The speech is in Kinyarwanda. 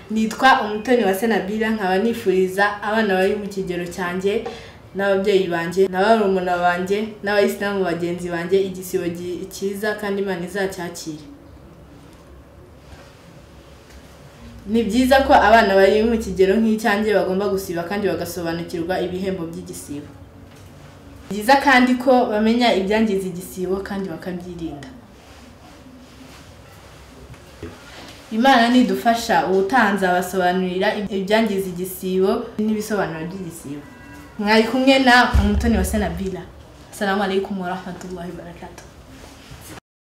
Nitwa Umutoniwase Nabila, nkaba nifuriza abana bari mu kigero cyanjye n'ababyeyi banje n'abarumuna banje n'abayisilamu bagenzi banje igisibo cyiza kandi Imana izacyakire. Ni byiza ko abana bari mu kigero nk'icyanjye bagomba gusiba kandi bagasobanukirwa ibihembo by'igisibo. Byiza kandi ko bamenya ibyangiza igisibo kandi bakabyirinda. Imana nidufasha ubutanza basobanurira ibyangiza igisibo n'ibisobanuro by'igisibo. Mwari kumwe na Umutoniwase Nabila. Assalamu alaikum wa rahmatullahi wa barakatuh.